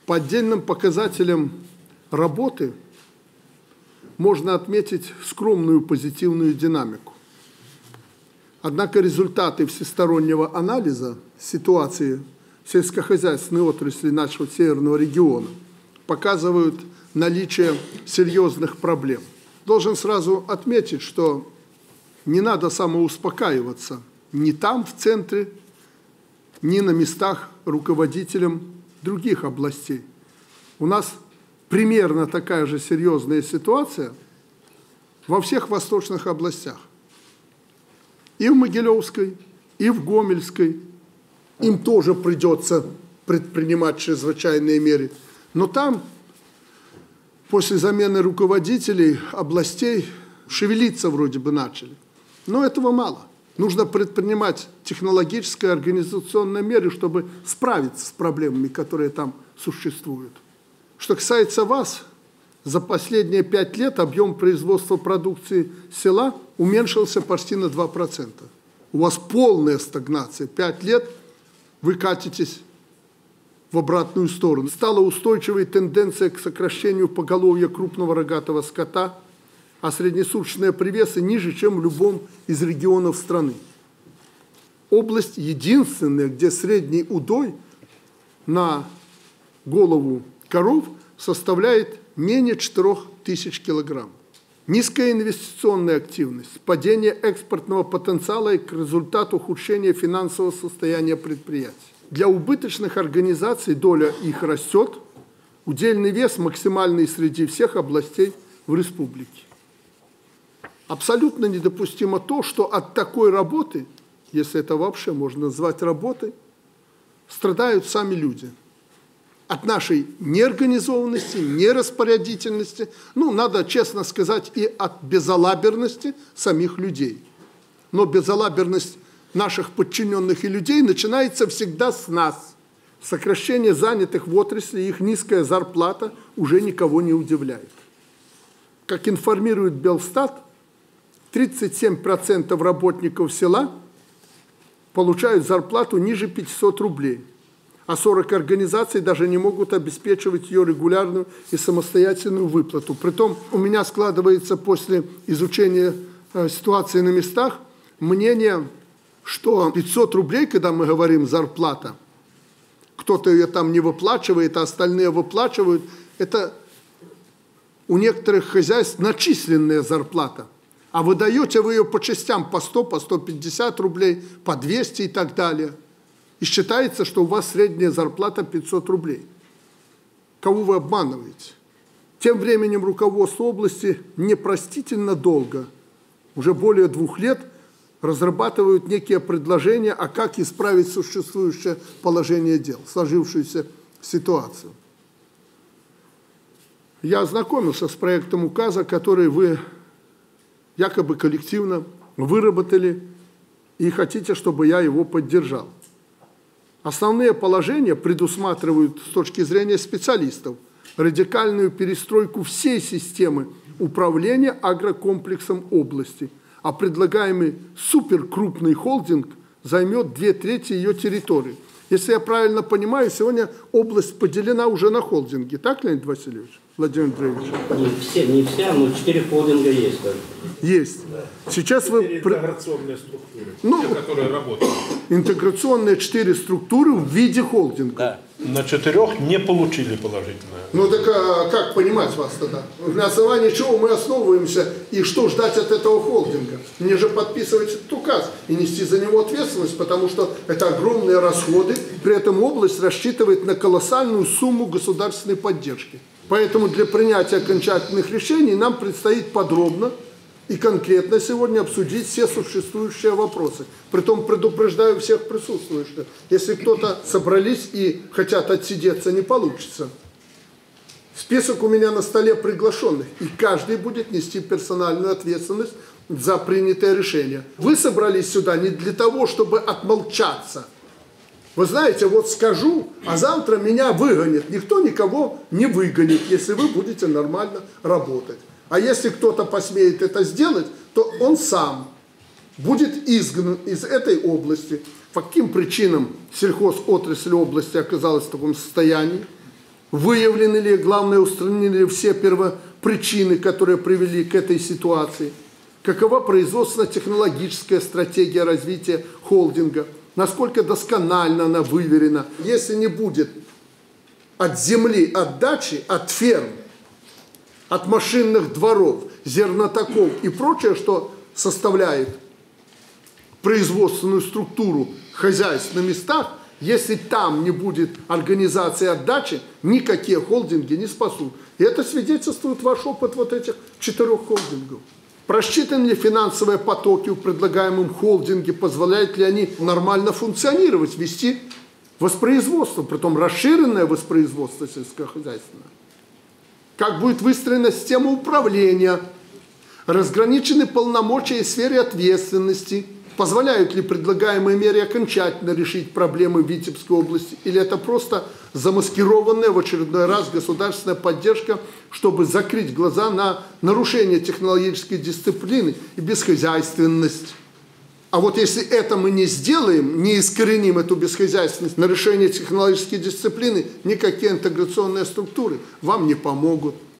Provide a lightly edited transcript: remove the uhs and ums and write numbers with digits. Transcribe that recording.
По отдельным показателям работы можно отметить скромную позитивную динамику. Однако результаты всестороннего анализа ситуации в сельскохозяйственной отрасли нашего северного региона показывают наличие серьезных проблем. Должен сразу отметить, что не надо самоуспокаиваться ни там, в центре, ни на местах руководителям других областей. У нас примерно такая же серьезная ситуация во всех восточных областях. И в Могилевской, и в Гомельской. Им тоже придется предпринимать чрезвычайные меры. Но там, после замены руководителей областей, шевелиться вроде бы начали. Но этого мало. Нужно предпринимать технологические, организационные меры, чтобы справиться с проблемами, которые там существуют. Что касается вас, за последние 5 лет объем производства продукции села уменьшился почти на 2%. У вас полная стагнация. 5 лет вы катитесь в обратную сторону. Стала устойчивой тенденция к сокращению поголовья крупного рогатого скота, а среднесуточные привесы ниже, чем в любом из регионов страны. Область единственная, где средний удой на голову коров составляет менее 4000 килограмм. Низкая инвестиционная активность, падение экспортного потенциала и к результату ухудшения финансового состояния предприятий. Для убыточных организаций доля их растет, удельный вес максимальный среди всех областей в республике. Абсолютно недопустимо то, что от такой работы, если это вообще можно назвать работой, страдают сами люди. От нашей неорганизованности, нераспорядительности, надо честно сказать, и от безалаберности самих людей. Но безалаберность наших подчиненных и людей начинается всегда с нас. Сокращение занятых в отрасли, их низкая зарплата уже никого не удивляет. Как информирует Белстат, 37% работников села получают зарплату ниже 500 рублей. А 40 организаций даже не могут обеспечивать ее регулярную и самостоятельную выплату. Притом у меня складывается после изучения ситуации на местах мнение, что 500 рублей, когда мы говорим зарплата, кто-то ее там не выплачивает, а остальные выплачивают, это у некоторых хозяйств начисленная зарплата. А выдаете вы ее по частям по 100, по 150 рублей, по 200 и так далее. И считается, что у вас средняя зарплата 500 рублей. Кого вы обманываете? Тем временем руководство области непростительно долго, уже более 2 лет, разрабатывают некие предложения, а как исправить существующее положение дел, сложившуюся ситуацию. Я ознакомился с проектом указа, который вы якобы коллективно выработали и хотите, чтобы я его поддержал. Основные положения предусматривают с точки зрения специалистов радикальную перестройку всей системы управления агрокомплексом области, а предлагаемый суперкрупный холдинг займет 2/3 ее территории. Если я правильно понимаю, сегодня область поделена уже на холдинги. Так, Леонид Васильевич? Владимир Андреевич? Не вся, но 4 холдинга есть. Есть. Да. Сейчас вы... Интеграционные структуры, которые работают. Интеграционные 4 структуры в виде холдинга. Да. На 4 не получили положительное. Так как понимать вас тогда? На основании чего мы основываемся и что ждать от этого холдинга? Мне же подписывать этот указ и нести за него ответственность, потому что это огромные расходы, при этом область рассчитывает на колоссальную сумму государственной поддержки. Поэтому для принятия окончательных решений нам предстоит подробно и конкретно сегодня обсудить все существующие вопросы. Притом предупреждаю всех присутствующих, если кто-то собрались и хотят отсидеться, не получится. Список у меня на столе приглашенных, и каждый будет нести персональную ответственность за принятое решение. Вы собрались сюда не для того, чтобы отмолчаться. Вы знаете, вот скажу, а завтра меня выгонят. Никто никого не выгонит, если вы будете нормально работать. А если кто-то посмеет это сделать, то он сам будет изгнан из этой области. По каким причинам сельхозотрасль области оказалась в таком состоянии? Выявлены ли, главное, устранены ли все первопричины, которые привели к этой ситуации? Какова производственно-технологическая стратегия развития холдинга? Насколько досконально она выверена? Если не будет от земли отдачи, от ферм, от машинных дворов, зернотоков и прочее, что составляет производственную структуру хозяйств на местах, если там не будет организации отдачи, никакие холдинги не спасут. И это свидетельствует ваш опыт вот этих 4 холдингов. Просчитаны ли финансовые потоки в предлагаемом холдинге, позволяют ли они нормально функционировать, вести воспроизводство, притом расширенное воспроизводство сельскохозяйственное? Как будет выстроена система управления, разграничены полномочия и сферы ответственности, позволяют ли предлагаемые меры окончательно решить проблемы в Витебской области, или это просто замаскированная в очередной раз государственная поддержка, чтобы закрыть глаза на нарушение технологической дисциплины и бесхозяйственность. А вот если это мы не сделаем, не искореним эту бесхозяйственность, нарушение технологической дисциплины, никакие интеграционные структуры вам не помогут.